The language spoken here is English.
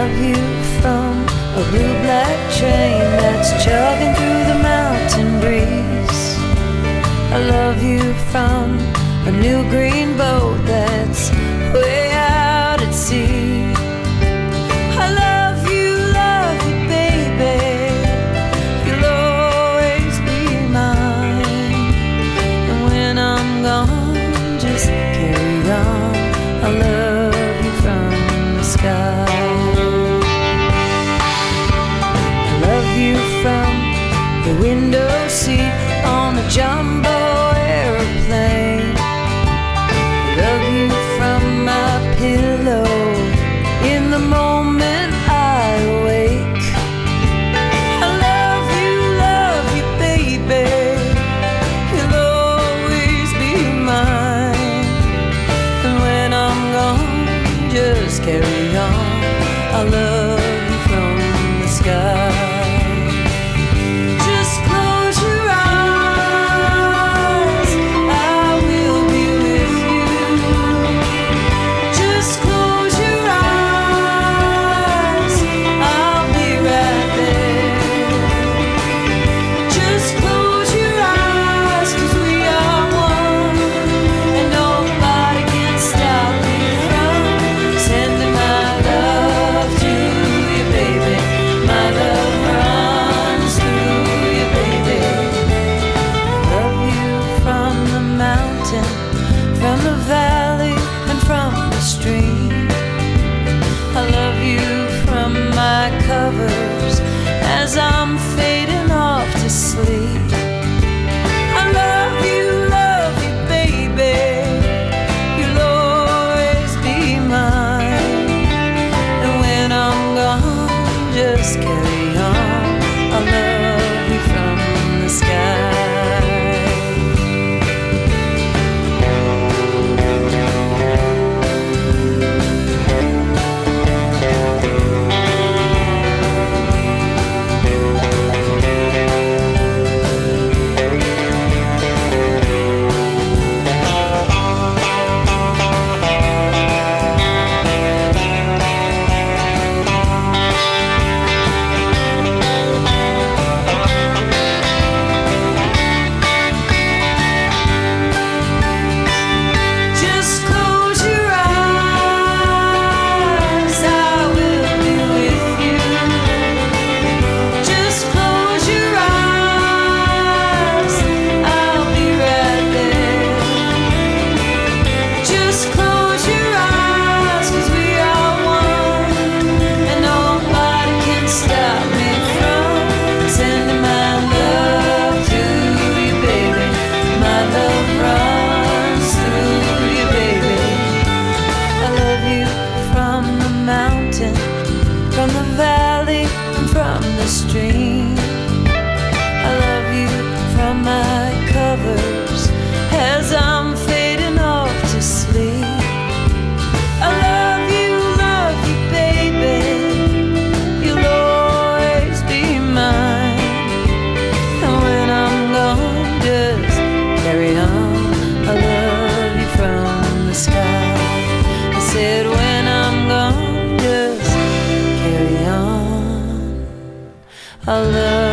love you from a blue-black train that's chugging through the mountain breeze. I love you from a new green boat that's way out at sea. I love you, baby. You'll always be mine. And when I'm gone, just carry on. I love you from the sky. I love you from the window seat on the jumbo airplane. I love you from my pillow in the moment I awake. I love you, baby. You'll always be mine. And when I'm gone, just carry on. I love you from the sky. Just close your eyes, I will be with you. Just close your eyes, I'll be right there. Just close your eyes, 'cause we are one, and nobody can stop me from sending my love to you, baby. My love runs through you, baby. I love you from the mountain, from the valley, and from the stream. I love you from my covers as I'm fading off to sleep. I love you, baby. You'll always be mine. And when I'm gone, just carry on. I love you from the sky. Just close your eyes, I will be with you. Just close your eyes, I'll be right there. Just close your eyes, 'cause we are one, and nobody can stop me from sending my love to you, baby. My love runs through you, baby. I love you from the mountain, from the valley, and from the stream. I love you from my covers as I'm fading off to sleep. I love you, baby. You'll always be mine. And when I'm gone, just carry on. I love you from the sky. I said when I'm gone, just carry on. I love